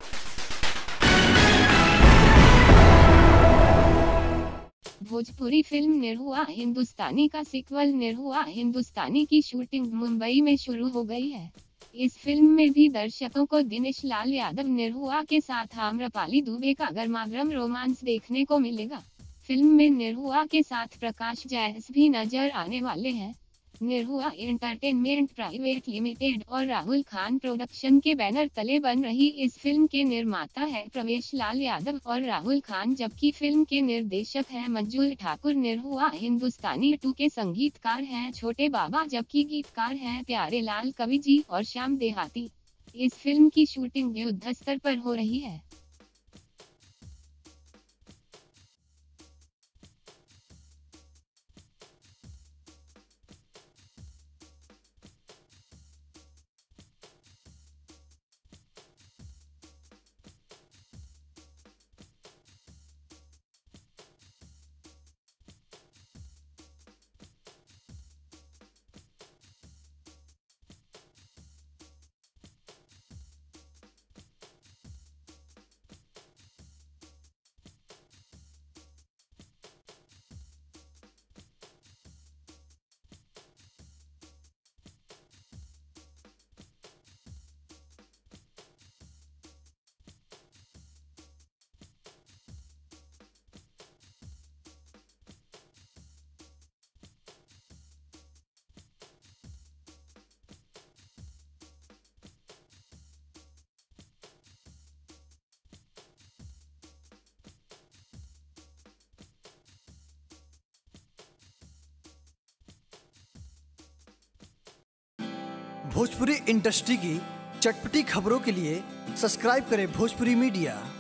Bhojpuri film Nirahua हिंदुस्तानी का sequel Nirahua हिंदुस्तानी की shooting Mumbai में शुरू हो गई है। इस फिल्म में भी दर्शकों को दिनेश लाल यादव निरहुआ के साथ आम्रपाली दुबे का गर्मागर्म रोमांस देखने को मिलेगा। फिल्म में निरहुआ के साथ प्रकाश जैस भी नजर आने वाले हैं। निरहुआ एंटरटेनमेंट प्राइवेट लिमिटेड और राहुल खान प्रोडक्शन के बैनर तले बन रही इस फिल्म के निर्माता है प्रवेश लाल यादव और राहुल खान, जबकि फिल्म के निर्देशक हैं मंजुल ठाकुर। निरहुआ हिंदुस्तानी 2 के संगीतकार हैं छोटे बाबा, जबकि गीतकार हैं प्यारे लाल कवि जी और श्याम देहाती। इस फिल्म की शूटिंग युद्ध स्तर पर हो रही है। भोजपुरी इंडस्ट्री की चटपटी खबरों के लिए सब्सक्राइब करें भोजपुरी मीडिया।